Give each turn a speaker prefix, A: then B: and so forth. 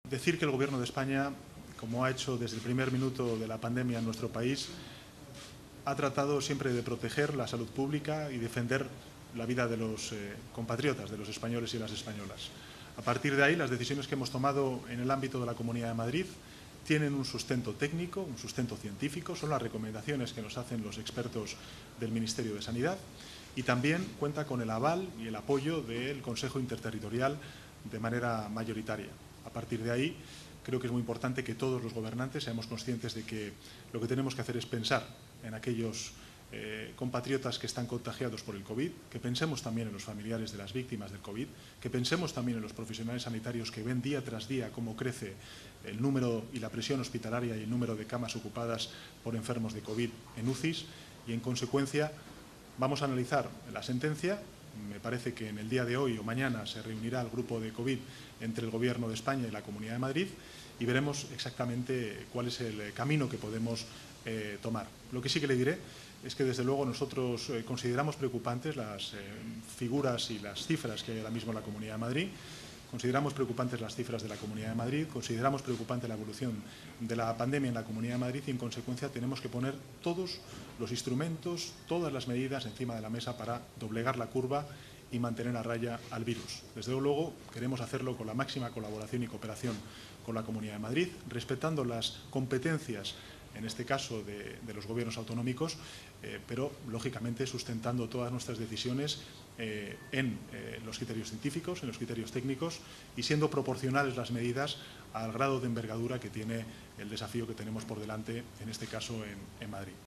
A: Decir que el Gobierno de España, como ha hecho desde el primer minuto de la pandemia en nuestro país, ha tratado siempre de proteger la salud pública y defender la vida de los compatriotas, de los españoles y las españolas. A partir de ahí, las decisiones que hemos tomado en el ámbito de la Comunidad de Madrid tienen un sustento técnico, un sustento científico, son las recomendaciones que nos hacen los expertos del Ministerio de Sanidad y también cuenta con el aval y el apoyo del Consejo Interterritorial de manera mayoritaria. A partir de ahí, creo que es muy importante que todos los gobernantes seamos conscientes de que lo que tenemos que hacer es pensar en aquellos compatriotas que están contagiados por el COVID, que pensemos también en los familiares de las víctimas del COVID, que pensemos también en los profesionales sanitarios que ven día tras día cómo crece el número y la presión hospitalaria y el número de camas ocupadas por enfermos de COVID en UCIs y, en consecuencia, vamos a analizar la sentencia. Me parece que en el día de hoy o mañana se reunirá el grupo de COVID entre el Gobierno de España y la Comunidad de Madrid y veremos exactamente cuál es el camino que podemos tomar. Lo que sí que le diré es que, desde luego, nosotros consideramos preocupantes las figuras y las cifras que hay ahora mismo en la Comunidad de Madrid. Consideramos preocupantes las cifras de la Comunidad de Madrid, consideramos preocupante la evolución de la pandemia en la Comunidad de Madrid y, en consecuencia, tenemos que poner todos los instrumentos, todas las medidas encima de la mesa para doblegar la curva y mantener a raya al virus. Desde luego, queremos hacerlo con la máxima colaboración y cooperación con la Comunidad de Madrid, respetando las competencias, en este caso de los gobiernos autonómicos, pero lógicamente sustentando todas nuestras decisiones en los criterios científicos, en los criterios técnicos y siendo proporcionales las medidas al grado de envergadura que tiene el desafío que tenemos por delante, en este caso en Madrid.